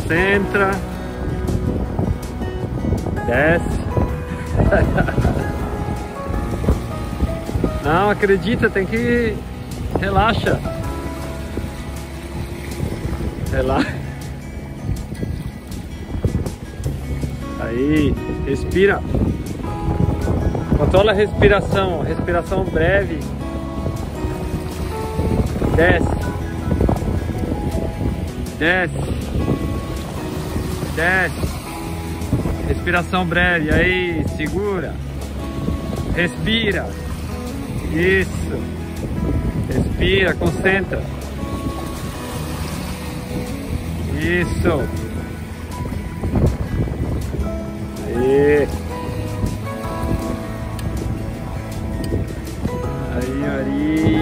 concentra, desce. Não, acredita, tem que... Relaxa. Relaxa. Aí, respira. Controla a respiração, respiração breve. Desce. Desce. Desce. Respiração breve, aí, segura. Respira. Isso. Respira, concentra. Isso. Aí. Aí, Maria.